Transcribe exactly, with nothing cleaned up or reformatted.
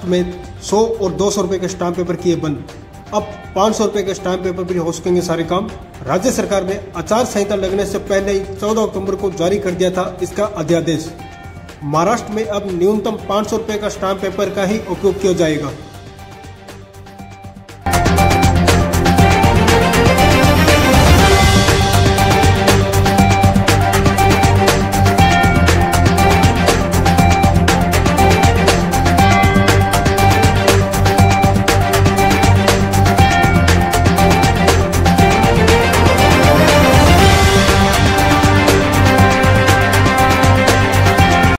महाराष्ट्र में सौ और दो सौ रुपये के स्टाम्प पेपर किए बंद। अब पाँच सौ रुपये के स्टाम्प पेपर पर हो सकेंगे सारे काम। राज्य सरकार ने आचार संहिता लगने से पहले ही चौदह अक्टूबर को जारी कर दिया था इसका अध्यादेश। महाराष्ट्र में अब न्यूनतम पाँच सौ रुपये का स्टाम्प पेपर का ही उपयोग किया जाएगा।